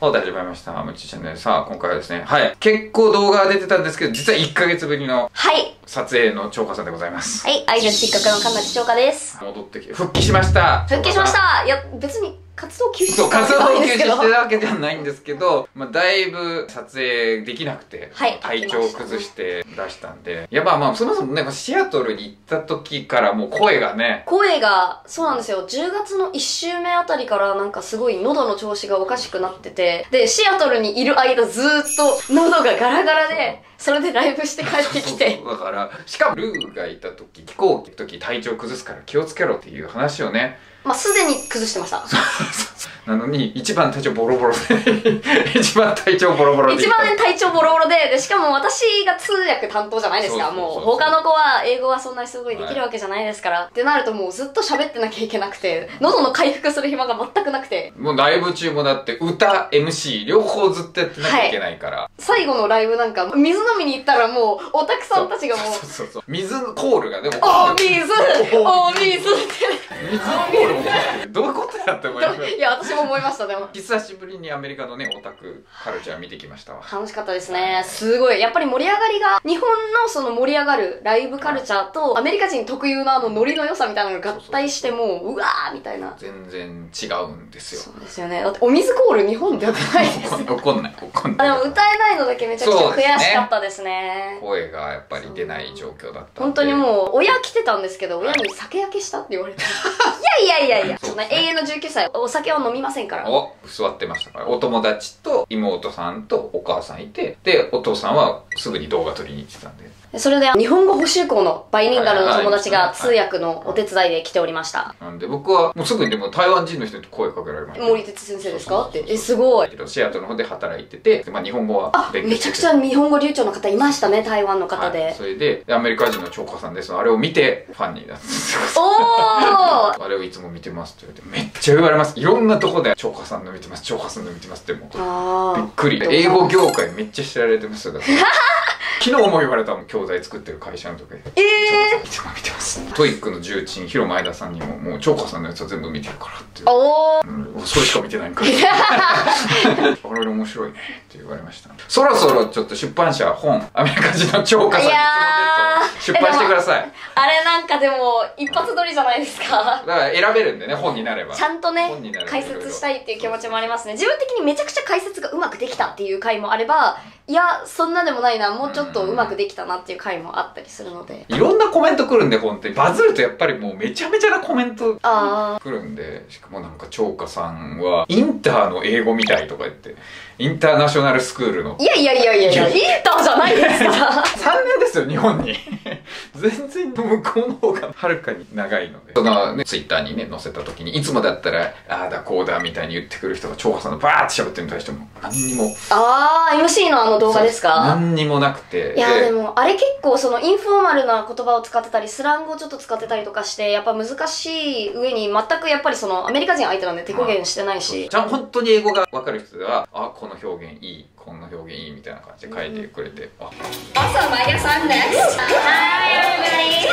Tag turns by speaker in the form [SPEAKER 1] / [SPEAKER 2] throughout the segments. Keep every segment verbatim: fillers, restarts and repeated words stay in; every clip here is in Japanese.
[SPEAKER 1] はい、始まりました。むちチャンネル。さあ、今回はですね、はい。結構動画が出てたんですけど、実はいっかげつぶりの、はい。撮影の超過さんでございます。
[SPEAKER 2] はい、アイドル TikTok の神町超過です。
[SPEAKER 1] 戻ってきて、復帰しました。
[SPEAKER 2] 復帰しました。いや、別に、活動休止して
[SPEAKER 1] たわけじゃないんですけど。活動休止してたわけではないんですけど、まあ、だいぶ撮影できなくて、はい、体調を崩して出したんで、いや、まあまあ、そもそもね、シアトルに行った時からもう声がね、
[SPEAKER 2] 声が、そうなんですよ。じゅうがつのいっ週目あたりからなんかすごい喉の調子がおかしくなってて、で、シアトルにいる間ずーっと喉がガラガラで、それでライブして帰ってきて。
[SPEAKER 1] だから、しかもルーがいた時、飛行機の時体調崩すから気をつけろっていう話をね、
[SPEAKER 2] まあ、すでに崩してました。
[SPEAKER 1] なのに、一番体調ボロボロで、一番体調ボロボロで。
[SPEAKER 2] 一番体調ボロボロで、で、しかも私が通訳担当じゃないですか。もう、他の子は英語はそんなにすごいできるわけじゃないですから。はい、ってなるともうずっと喋ってなきゃいけなくて、喉の回復する暇が全くなくて。
[SPEAKER 1] もうライブ中もだって歌、エムシー、両方ずっとやってなきゃいけないから。はい、
[SPEAKER 2] 最後のライブなんか、水飲みに行ったらもう、オタクさんたちがもう。
[SPEAKER 1] そうそうそう。水コールがでも。
[SPEAKER 2] お水お水って。
[SPEAKER 1] 水コールどういうことやって思いました。
[SPEAKER 2] いや、私も思いました、でも。
[SPEAKER 1] 久しぶりにアメリカのね、オタクカルチャー見てきましたわ。
[SPEAKER 2] 楽しかったですね。すごい。やっぱり盛り上がりが、日本のその盛り上がるライブカルチャーと、アメリカ人特有のあのノリの良さみたいなのが合体してもう、うわーみたいな。
[SPEAKER 1] 全然違うんですよ。
[SPEAKER 2] そうですよね。だってお水コール日本でやってないですよ。
[SPEAKER 1] 怒んない、怒んない。
[SPEAKER 2] でも歌えないのだけめちゃくちゃ悔しかったですね。
[SPEAKER 1] 声がやっぱり出ない状況だった。
[SPEAKER 2] 本当にもう、親来てたんですけど、親に酒焼けしたって言われて。いやいやいやいや、そんな永遠のじゅうきゅうさい、お酒は飲みませんから。
[SPEAKER 1] お、座ってましたから。お友達と妹さんとお母さんいて、で、お父さんはすぐに動画撮りに行ってたんで。
[SPEAKER 2] それで、日本語補習校のバイリンガルの友達が通訳のお手伝いで来ておりました。
[SPEAKER 1] なんで僕は、もうすぐにでも台湾人の人に声かけられました。
[SPEAKER 2] 森哲先生ですかって。え、すごい。
[SPEAKER 1] シアトルの方で働いてて、まあ日本語は
[SPEAKER 2] 勉強してて。あ、めちゃくちゃ日本語流暢の方いましたね、台湾の方で。はい、
[SPEAKER 1] それで、アメリカ人の超過さんです。あれを見て、ファンになって
[SPEAKER 2] おー
[SPEAKER 1] あれをいつも見てますって言われて、めっちゃ言われます。いろんなとこで、超過さんの見てます、超過さんの見てますってもう、びっくり。英語業界めっちゃ知られてますよ。昨日も言われたもん、教材作ってる会社のとこで。ええー。いつも見てます。トイックの重鎮、ヒロ前田さんにも、もう、超過さんのやつは全部見てるからって。おー。うん、それしか見てないんか。あれ面白いねって言われました。そろそろちょっと出版社、本、アメリカ人の超過さんに質問ですと、出版してください。
[SPEAKER 2] あれなんかでも、一発撮りじゃないですか。
[SPEAKER 1] だから選べるんでね、本になれば。
[SPEAKER 2] ちゃんとね、解説したいっていう気持ちもありますね。自分的にめちゃくちゃ解説がうまくできたっていう回もあれば、いや、そんなでもないな、もうちょっとうまくできたなっていう回もあったりするので。
[SPEAKER 1] いろんなコメント来るんで、本当に。バズるとやっぱりもうめちゃめちゃなコメント来るんで、しかもなんか超過さんは、インターの英語みたいとか言って、インターナショナルスクールの。
[SPEAKER 2] いやいやいやいやいや、インターじゃないですか。
[SPEAKER 1] さんねんですよ、日本に。全然向こうの方がはるかに長いので。そのね、ツイッターにね、載せた時に、いつもだったら、ああだこうだみたいに言ってくる人が超過さんのバーって喋ってるのに対しても、何にも。
[SPEAKER 2] あー、エムシー のあの動画ですか？
[SPEAKER 1] 何にもなくて。
[SPEAKER 2] いや、でも、あれ結構そのインフォーマルな言葉を使ってたり、スラングをちょっと使ってたりとかして、やっぱ難しい上に、全くやっぱりその、アメリカ人相手なんで手こげんしてないし。
[SPEAKER 1] じゃあ本当に英語がわかる人では、あ、この表現いい。こんな表現いいみたいな感じで書いてくれて、あ。
[SPEAKER 3] Awesome, I guess I'm next. Hi everybody.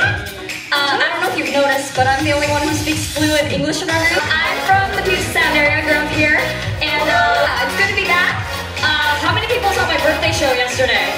[SPEAKER 3] Uh, I don't know if you've noticed, but I'm the only one who speaks fluent English in our group. I'm from the Puget Sound area, grew up here, and uh, it's good to be back. Uh, how many people saw my birthday show yesterday?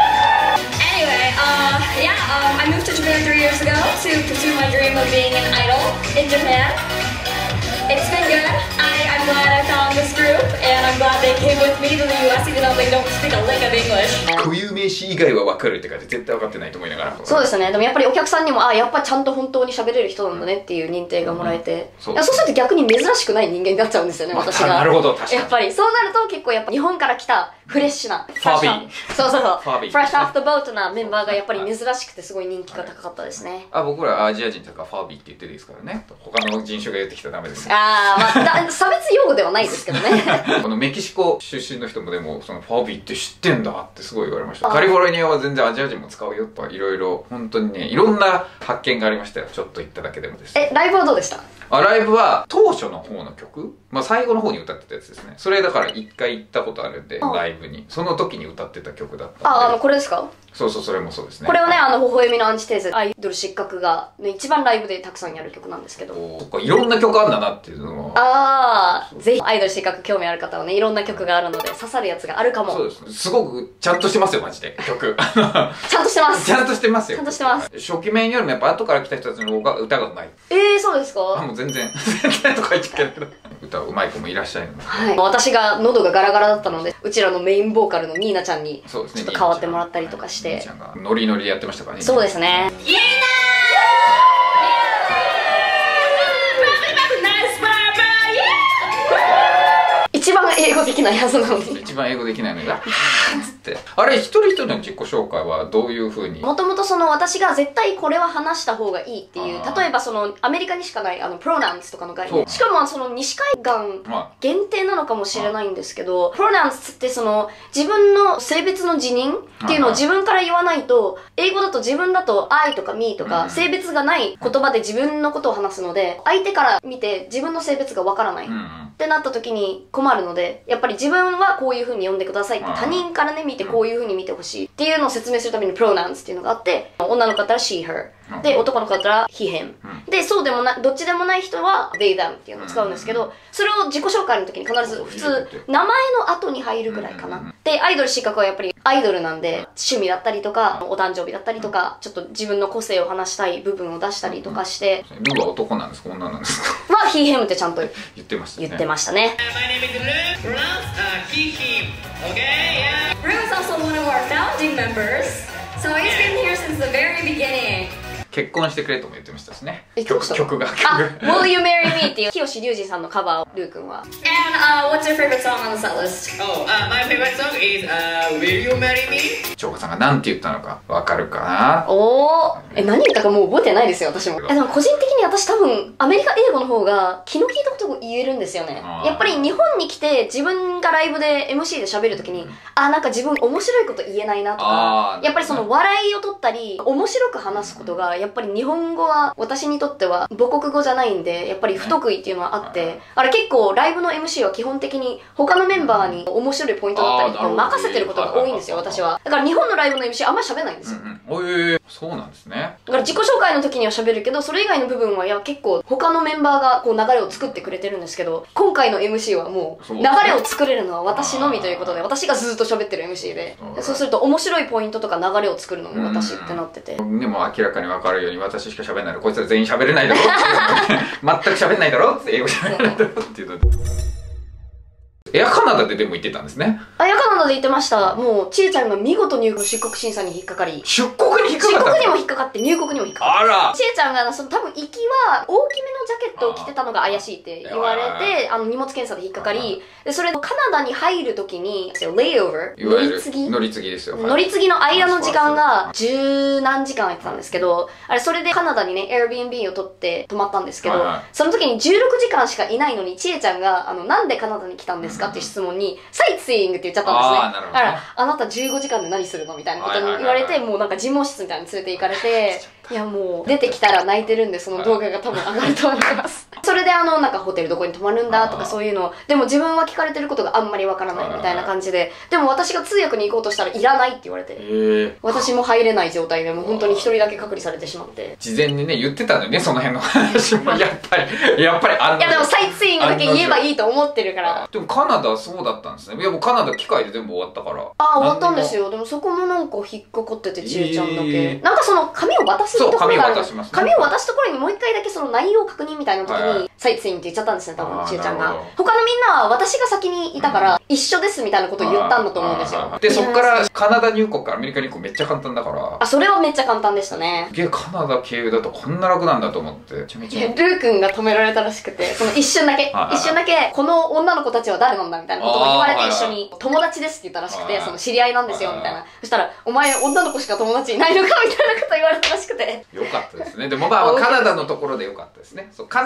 [SPEAKER 3] Anyway, uh, yeah, um, I moved to Japan three years ago to pursue my dream of being an idol in Japan. It's been good. I, I'm glad I found this group, and I'm glad they came with me to the U S even though they don't speak a lick of English.
[SPEAKER 1] 固有名詞以外は分かるって感じ絶対分かってないと思いながら。
[SPEAKER 2] そうですね。でもやっぱりお客さんにも、あ、やっぱちゃんと本当に喋れる人なんだねっていう認定がもらえて、うん、そう、いやそうすると逆に珍しくない人間になっちゃうんですよね、私が。
[SPEAKER 1] なるほど、確かに。
[SPEAKER 2] やっぱりそうなると結構やっぱ日本から来たフレッシュな、
[SPEAKER 1] ファービー。
[SPEAKER 2] そうそうそう。フレッシュアフターボートなメンバーがやっぱり珍しくてすごい人気が高かったですね。
[SPEAKER 1] あ、僕らアジア人とかファービーって言ってるですからね。他の人種が言ってきたらダメです。
[SPEAKER 2] あー、まあ、差別用語ではないですけどね。
[SPEAKER 1] このメキシコ出身の人もでも、そのファービーって知ってんだってすごい言われました。カリフォルニアは全然アジア人も使うよとかいろいろ、本当にね、いろんな発見がありましたよ。ちょっと行っただけでもです。
[SPEAKER 2] え、ライブはどうでした？
[SPEAKER 1] あ、ライブは当初の方の曲、まあ最後の方に歌ってたやつですね。それだから一回行ったことあるんで、ライブに。その時に歌ってた曲だったんで。
[SPEAKER 2] あ、あの、これですか？
[SPEAKER 1] そうそう、それもそうですね。
[SPEAKER 2] これをね、あの、微笑みのアンチテーゼ、アイドル失格が、ね、一番ライブでたくさんやる曲なんですけど。
[SPEAKER 1] そっか、いろんな曲あんだなっていうのは。
[SPEAKER 2] ああ、ぜひ、アイドル失格興味ある方はね、いろんな曲があるので、刺さるやつがあるかも。
[SPEAKER 1] そうです。すごく、ちゃんとしてますよ、マジで。曲。
[SPEAKER 2] ちゃんとしてます。
[SPEAKER 1] ちゃんとしてますよ。
[SPEAKER 2] ちゃんとしてます。
[SPEAKER 1] 初期面よりもやっぱ後から来た人たちの方が歌が上手い。
[SPEAKER 2] ええー、そうですか？
[SPEAKER 1] あ、もう全然、全然とか言っちゃうけど。歌うまい子もいらっしゃるので。
[SPEAKER 2] はい。私が喉がガラガラだったので、うちらのメインボーカルのニーナちゃんに、ちょっと代わってもらったりとかして。
[SPEAKER 1] ニーナちゃんがノリノリでやってましたからね。
[SPEAKER 2] そうですね。
[SPEAKER 3] イエーイ
[SPEAKER 2] 一番英語できないはずなのに。
[SPEAKER 1] 一番英語できないのが、つって。あれ、一人一人の自己紹介はどういう風に？
[SPEAKER 2] もともとその私が絶対これは話した方がいいっていう、例えばそのアメリカにしかないあのプロナウンスとかの概念。しかもその西海岸限定なのかもしれないんですけど、プロナウンスってその自分の性別の自認っていうのを自分から言わないと、英語だと自分だと I とか me とか性別がない言葉で自分のことを話すので、相手から見て自分の性別がわからない。ってなった時に困るので、やっぱり自分はこういう風に呼んでくださいって、他人からね見てこういう風に見てほしいっていうのを説明するためにプロナウンスっていうのがあって、女の方だったら she, her で、男の方だったら he, him で、そうでもない、どっちでもない人は they, them っていうのを使うんですけど、それを自己紹介の時に必ず普通名前の後に入るぐらいかな。で、アイドル資格はやっぱりアイドルなんで、趣味だったりとかお誕生日だったりとか、ちょっと自分の個性を話したい部分を出したりとかして、
[SPEAKER 1] ルーは男なんですか、女なんですか？
[SPEAKER 2] は he, him ってちゃんと
[SPEAKER 1] 言ってましたね。
[SPEAKER 2] 言ってましたね。
[SPEAKER 3] My name is Luke, pronounced uh, he, him. Okay, yeah. Ru is also one of our founding members, so he's been here since the very beginning.
[SPEAKER 1] 結婚してくれとも言ってましたしね。
[SPEAKER 2] 曲
[SPEAKER 1] 曲が。
[SPEAKER 2] あ、Will You Marry Me っていう清志隆人さんのカバーをルー君は。
[SPEAKER 3] And uh, what's your favorite song on the set list?
[SPEAKER 4] Oh, uh, my favorite song is uh, Will You Marry Me?
[SPEAKER 1] 長子さんが何て言ったのかわかるかな？
[SPEAKER 2] おー。え、何言ったかもう覚えてないですよ、私も。え、でも個人的に私多分、アメリカ英語の方が気の利いたことを言えるんですよね。やっぱり日本に来て自分がライブで エムシー で喋るときに、あ、なんか自分面白いこと言えないなとか、やっぱりその笑いを取ったり、面白く話すことが、やっぱり日本語は私にとっては母国語じゃないんで、やっぱり不得意っていうのはあって、あれ結構ライブの エムシー は基本的に他のメンバーに面白いポイントだったりとか任せてることが多いんですよ、私は。だから日本のライブの エムシー あんまり喋らないんですよ。
[SPEAKER 1] おえ、そうなんですね。
[SPEAKER 2] だから自己紹介の時には喋るけど、それ以外の部分はいや結構他のメンバーがこう流れを作ってくれてるんですけど、今回の エムシー はもう流れを作れるのは私のみということで、私がずっと喋ってる エムシー で、そうすると面白いポイントとか流れを作るのも私ってなってて。
[SPEAKER 1] でも明らかに分かるように私しか喋んないの、こいつら全員喋れないだろっていう全く喋んないだろって英語喋れないだろっていうので。エアカナダででも行ってたんですね。
[SPEAKER 2] あ、エアカナダで行ってました。もう、ちえちゃんが見事入国出国審査に引っかかり。
[SPEAKER 1] 出国に引っかかった？
[SPEAKER 2] 出国にも引っかかって、入国にも引っかかった。
[SPEAKER 1] あら！
[SPEAKER 2] ちえちゃんが、その多分行きは、大きめのジャケットを着てたのが怪しいって言われて、あの、荷物検査で引っかかり、で、それカナダに入るときに、レイオーバー、乗り継ぎ
[SPEAKER 1] 乗り継ぎですよ。
[SPEAKER 2] 乗り継ぎの間の時間が、十何時間空いてたんですけど、あれ、それでカナダにね、Airbnb を取って泊まったんですけど、その時にじゅうろくじかんしかいないのに、ちえちゃんが、あの、なんでカナダに来たんですかっていう質問に、サイトシーイングって言っちゃったんですね。
[SPEAKER 1] あー、なるほどね。
[SPEAKER 2] だから、あなたじゅうごじかんで何するのみたいなことに言われて、もうなんか事務室みたいに連れて行かれて、いやもう、出てきたら泣いてるんで、その動画が多分上がると思います。それであの、なんかホテルどこに泊まるんだとかそういうのを、でも自分は聞かれてることがあんまりわからないみたいな感じで、でも私が通訳に行こうとしたらいらないって言われて、私も入れない状態でもう本当に一人だけ隔離されてしまって。
[SPEAKER 1] 事前にね、言ってたのよね、その辺の話も。やっぱり、やっぱりあんな。
[SPEAKER 2] いやでもサイトシーイングだけ言えばいいと思ってるから。
[SPEAKER 1] でもカナダはそうだったんですね。いやもうカナダ機械で全部終わったから。
[SPEAKER 2] ああ、終わったんですよ。でもそこもなんか引っかかってて、ちえちゃんだけ。なんかその紙を渡すところがある。紙を渡すところにもう一回だけその内容確認みたいな時に、サイトシーイングって言っちゃったんですね、多分、ちえちゃんが。他のみんなは私が先にいたから、一緒ですみたいなことを言ったんだと思うんですよ。
[SPEAKER 1] で、そっからカナダ入国からアメリカ入国めっちゃ簡単だから。
[SPEAKER 2] あ、それはめっちゃ簡単でしたね。
[SPEAKER 1] すげえカナダ経由だとこんな楽なんだと思って。めちゃめちゃ。
[SPEAKER 2] ルー君が止められたらしくて、その一瞬だけ、一瞬だけ、この女の子たちは誰なんだみたいなことを言われて一緒に、友達ですって言ったらしくて、その知り合いなんですよみたいな。そしたら、お前女の子しか友達いないのかみたいなこと言われたらしくて。
[SPEAKER 1] よかったですね。でもまあカナダのところでよかったですね。そうカナダの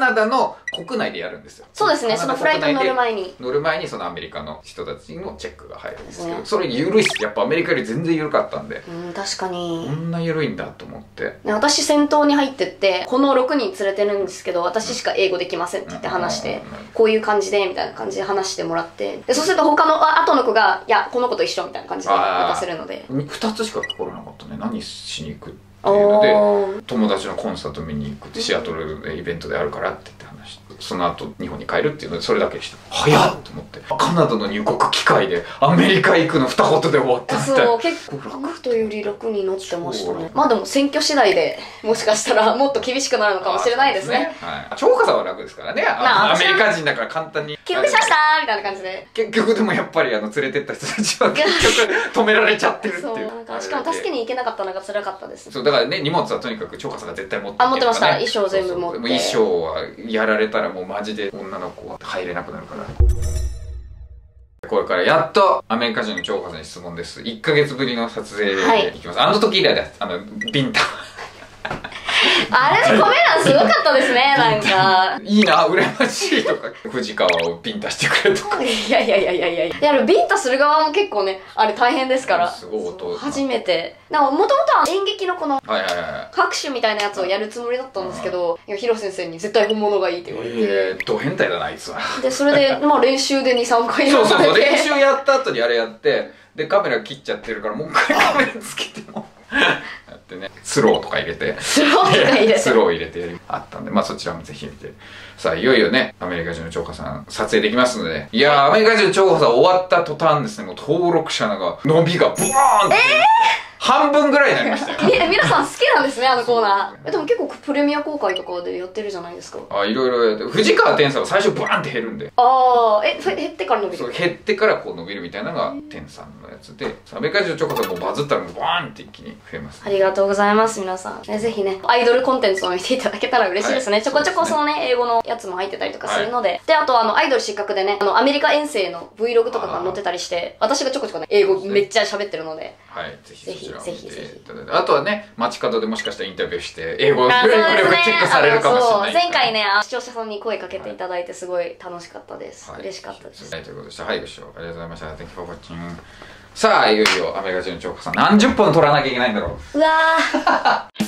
[SPEAKER 1] の国内でやるんですよ。
[SPEAKER 2] そうですね、そのフライトに乗る前に
[SPEAKER 1] 乗る前にそのアメリカの人たちのチェックが入るんですけど、それ緩いっす。やっぱアメリカより全然緩かったんで、
[SPEAKER 2] うん、確かに
[SPEAKER 1] こんな緩いんだと思って。
[SPEAKER 2] 私先頭に入ってって、このろくにん連れてるんですけど私しか英語できませんって言って話して、こういう感じでみたいな感じで話してもらって、でそうすると他のあ後の子がいやこの子と一緒みたいな感じで渡せるので、
[SPEAKER 1] ふたつしか心なかったね。何しに行くっていうので、友達のコンサート見に行くって、シアトルでイベントであるからって言って話して、その後日本に帰るっていうのでそれだけでした。早っと思って、カナダの入国機会でアメリカ行くの二言で終わったみたいな。
[SPEAKER 2] そう結構楽というより楽に乗ってましたね。まあでも選挙次第でもしかしたらもっと厳しくなるのかもしれないですね。
[SPEAKER 1] 超過さんは楽ですからね、アメリカ人だから簡単に
[SPEAKER 2] 記録しましたみたいな感じで。
[SPEAKER 1] 結局でもやっぱりあの連れてった人たちは結局止められちゃってるっていう。
[SPEAKER 2] そうなんかしかも助けに行けなかったのが辛かったです。
[SPEAKER 1] そうだからね、荷物はとにかく超過さんが絶対持って、ね、
[SPEAKER 2] あ持ってました。衣装全部持って。
[SPEAKER 1] 衣装はやられたらもうマジで女の子は入れなくなるから。これからやっとアメリカ人の超過さんに質問です。いっかげつぶりの撮影でいきます、はい、あの時以来です。あのビンタ
[SPEAKER 2] あれのコメ欄すごかったですね。なんか
[SPEAKER 1] いいな、羨ましいとか藤川をビンタしてくれとか。
[SPEAKER 2] いやいやいやいやいやいや、でもビンタする側も結構ねあれ大変ですから。
[SPEAKER 1] すごい音。
[SPEAKER 2] 初めてなんかもともとは演劇のこの
[SPEAKER 1] はいはいはい
[SPEAKER 2] 各種みたいなやつをやるつもりだったんですけど、いやヒロ先生に絶対本物がいいって言われて、
[SPEAKER 1] えー、ド変態だなあいつは。
[SPEAKER 2] でそれでまあ練習でにさんかいや
[SPEAKER 1] られて、そうそうそう、練習やった後にあれやって、でカメラ切っちゃってるからもう一回カメラつけてもやってね、スローとか入れて
[SPEAKER 2] スローとか入れて
[SPEAKER 1] スロー入れてあったんで、まあそちらもぜひ見て。さあいよいよねアメリカ人の超過さん撮影できますので、いやー、アメリカ人の超過さん終わった途端ですね、もう登録者が伸びがブワーンって、えー半分ぐらいになりましたよ。
[SPEAKER 2] み皆さん好きなんですね、あのコーナー。でも結構プレミア公開とかでやってるじゃないですか。
[SPEAKER 1] あ、いろいろやって、藤川天さんは最初ブワーンって減るんで。
[SPEAKER 2] ああ、え、減ってから伸びる。
[SPEAKER 1] そう、減ってからこう伸びるみたいなのが天さんのやつで、アメリカ人のチョコさんもバズったらもうバーンって一気に増えます、ね。
[SPEAKER 2] ありがとうございます、皆さん。ね、ぜひね、アイドルコンテンツを見ていただけたら嬉しいですね。はい、ちょこちょこそのね、英語のやつも入ってたりとかするので。はい、で、あとあの、アイドル失格でね、あの、アメリカ遠征の Vlog とかが載ってたりして、私がちょこちょこね、英語めっちゃ喋ってるので。
[SPEAKER 1] はい、ぜひ
[SPEAKER 2] ぜひぜひぜひ。
[SPEAKER 1] あとはね、街角でもしかしたらインタビューして英語力チェックされるかもしれない、ね、
[SPEAKER 2] 前回ね視聴者さんに声かけていただいてすごい楽しかったです、はい、嬉しかったです。
[SPEAKER 1] はい、ということでした。はい、ご視聴ありがとうございました。 Thank you for watching。 さあいよいよアメリカ人の超過さん何十本撮らなきゃいけないんだろう。
[SPEAKER 2] うわー